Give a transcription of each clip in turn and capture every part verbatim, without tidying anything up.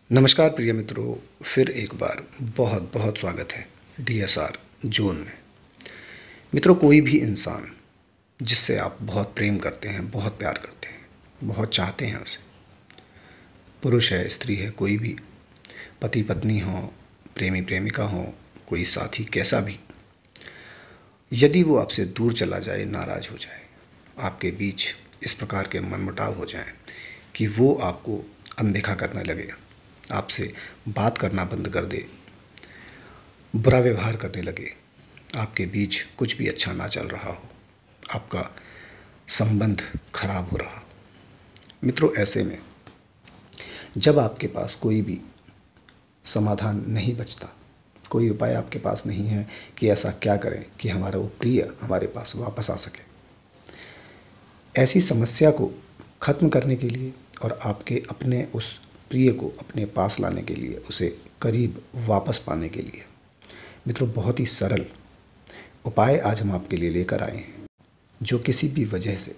नमस्कार प्रिय मित्रों, फिर एक बार बहुत बहुत स्वागत है डीएसआर जोन में। मित्रों, कोई भी इंसान जिससे आप बहुत प्रेम करते हैं, बहुत प्यार करते हैं, बहुत चाहते हैं उसे, पुरुष है, स्त्री है, कोई भी, पति पत्नी हो, प्रेमी प्रेमिका हो, कोई साथी कैसा भी, यदि वो आपसे दूर चला जाए, नाराज़ हो जाए, आपके बीच इस प्रकार के मनमुटाव हो जाएं कि वो आपको अनदेखा करने लगे, आपसे बात करना बंद कर दे, बुरा व्यवहार करने लगे, आपके बीच कुछ भी अच्छा ना चल रहा हो, आपका संबंध खराब हो रहा। मित्रों, ऐसे में जब आपके पास कोई भी समाधान नहीं बचता, कोई उपाय आपके पास नहीं है कि ऐसा क्या करें कि हमारा वो प्रिय हमारे पास वापस आ सके, ऐसी समस्या को ख़त्म करने के लिए और आपके अपने उस प्रिय को अपने पास लाने के लिए, उसे करीब वापस पाने के लिए, मित्रों, बहुत ही सरल उपाय आज हम आपके लिए लेकर आए हैं, जो किसी भी वजह से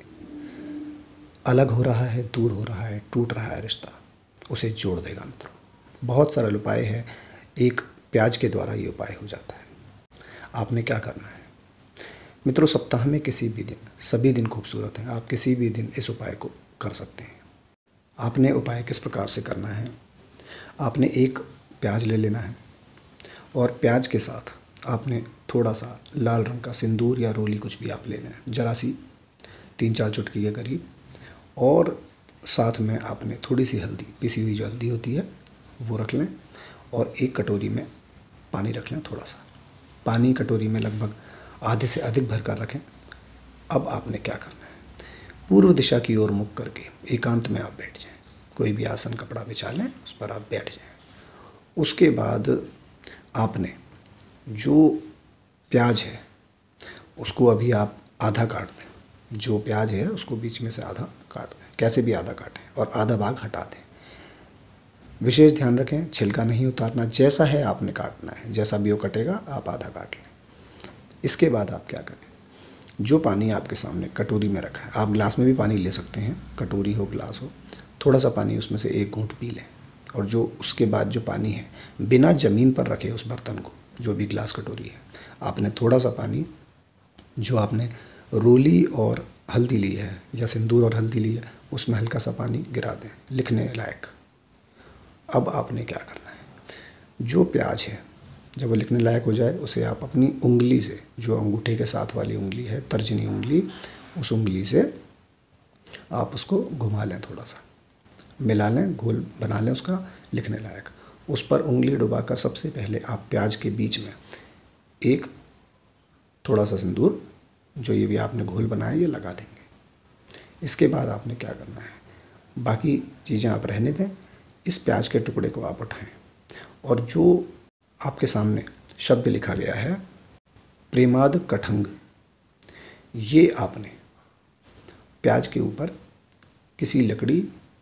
अलग हो रहा है, दूर हो रहा है, टूट रहा है रिश्ता, उसे जोड़ देगा। मित्रों, बहुत सरल उपाय है, एक प्याज के द्वारा ये उपाय हो जाता है। आपने क्या करना है मित्रों, सप्ताह में किसी भी दिन, सभी दिन खूबसूरत हैं, आप किसी भी दिन इस उपाय को कर सकते हैं। आपने उपाय किस प्रकार से करना है, आपने एक प्याज ले लेना है और प्याज के साथ आपने थोड़ा सा लाल रंग का सिंदूर या रोली, कुछ भी आप लेना है, जरा सी, तीन चार चुटकी के करीब, और साथ में आपने थोड़ी सी हल्दी, पिसी हुई जो हल्दी होती है वो रख लें, और एक कटोरी में पानी रख लें। थोड़ा सा पानी कटोरी में लगभग आधे से अधिक भर कर रखें। अब आपने क्या करना है, पूर्व दिशा की ओर मुख करके एकांत में आप बैठ जाएं, कोई भी आसन कपड़ा बिछा लें, उस पर आप बैठ जाएं। उसके बाद आपने जो प्याज है उसको अभी आप आधा काट दें, जो प्याज है उसको बीच में से आधा काट दें, कैसे भी आधा काटें, और आधा भाग हटा दें। विशेष ध्यान रखें, छिलका नहीं उतारना, जैसा है आपने काटना है, जैसा भी वो कटेगा आप आधा काट लें। इसके बाद आप क्या करें, जो पानी आपके सामने कटोरी में रखा है, आप गिलास में भी पानी ले सकते हैं, कटोरी हो गिलास हो, थोड़ा सा पानी उसमें से एक घूंट पी लें, और जो उसके बाद जो पानी है, बिना ज़मीन पर रखे उस बर्तन को, जो भी गिलास कटोरी है, आपने थोड़ा सा पानी, जो आपने रोली और हल्दी ली है या सिंदूर और हल्दी ली है, उसमें हल्का सा पानी गिरा दें, लिखने लायक। अब आपने क्या करना है, जो प्याज है जब वो लिखने लायक हो जाए, उसे आप अपनी उंगली से, जो अंगूठे के साथ वाली उंगली है, तर्जनी उंगली, उस उंगली से आप उसको घुमा लें, थोड़ा सा मिला लें, घोल बना लें उसका लिखने लायक। उस पर उंगली डुबाकर सबसे पहले आप प्याज के बीच में एक थोड़ा सा सिंदूर, जो ये भी आपने घोल बनाया, ये लगा देंगे। इसके बाद आपने क्या करना है, बाकी चीज़ें आप रहने दें, इस प्याज के टुकड़े को आप उठाएं, और जो आपके सामने शब्द लिखा गया है, प्रेमाद कठंग, ये आपने प्याज के ऊपर किसी लकड़ी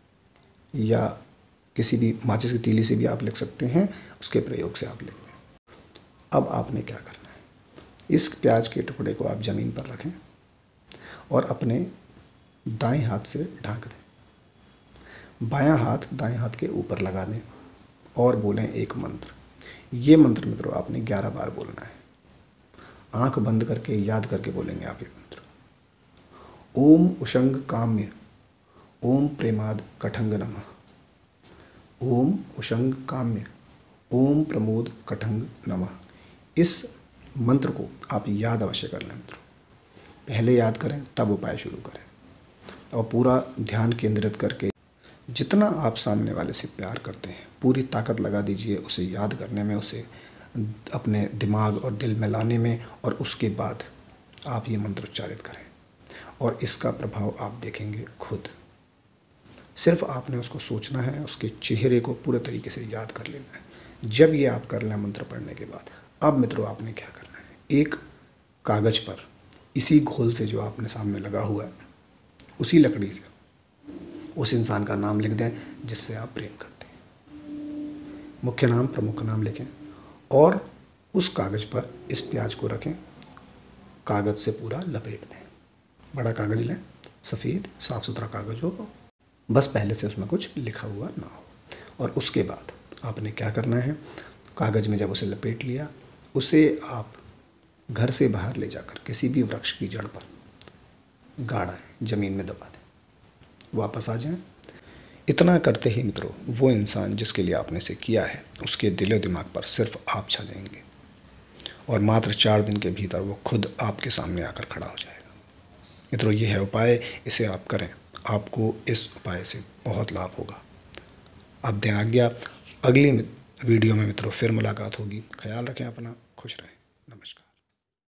या किसी भी माचिस की तीली से भी आप लिख सकते हैं, उसके प्रयोग से आप लिख लें। अब आपने क्या करना है, इस प्याज के टुकड़े को आप ज़मीन पर रखें और अपने दाएं हाथ से ढांक दें, बायां हाथ दाएं हाथ के ऊपर लगा दें, और बोलें एक मंत्र। ये मंत्र मित्रों आपने ग्यारह बार बोलना है, आंख बंद करके याद करके बोलेंगे आप ये मंत्र। ओम उशंग काम्य, ओम प्रेमाद कठंग नमः, ओम उशंग काम्य, ओम प्रमोद कठंग नमः। इस मंत्र को आप याद अवश्य कर लें मित्रों, पहले याद करें तब उपाय शुरू करें, और पूरा ध्यान केंद्रित करके जितना आप सामने वाले से प्यार करते हैं, पूरी ताकत लगा दीजिए उसे याद करने में, उसे अपने दिमाग और दिल में लाने में, और उसके बाद आप ये मंत्र उच्चारित करें, और इसका प्रभाव आप देखेंगे खुद। सिर्फ आपने उसको सोचना है, उसके चेहरे को पूरे तरीके से याद कर लेना है। जब ये आप कर लें मंत्र पढ़ने के बाद, अब मित्रों आपने क्या करना है, एक कागज़ पर इसी घोल से जो आपने सामने लगा हुआ है, उसी लकड़ी से उस इंसान का नाम लिख दें जिससे आप प्रेम करते हैं। मुख्य नाम, प्रमुख नाम लिखें, और उस कागज़ पर इस प्याज को रखें, कागज़ से पूरा लपेट दें। बड़ा कागज़ लें, सफ़ेद साफ़ सुथरा कागज़ हो, बस पहले से उसमें कुछ लिखा हुआ ना हो। और उसके बाद आपने क्या करना है, कागज़ में जब उसे लपेट लिया, उसे आप घर से बाहर ले जाकर किसी भी वृक्ष की जड़ पर गाड़ आएँ, ज़मीन में दबा दें, वापस आ जाएं। इतना करते ही मित्रों, वो इंसान जिसके लिए आपने इसे किया है, उसके दिलो दिमाग पर सिर्फ आप छा जाएंगे और मात्र चार दिन के भीतर वो खुद आपके सामने आकर खड़ा हो जाएगा। मित्रों, ये है उपाय, इसे आप करें, आपको इस उपाय से बहुत लाभ होगा। आप दें आज्ञा, अगली वीडियो में मित्रों फिर मुलाकात होगी। ख्याल रखें अपना, खुश रहें, नमस्कार।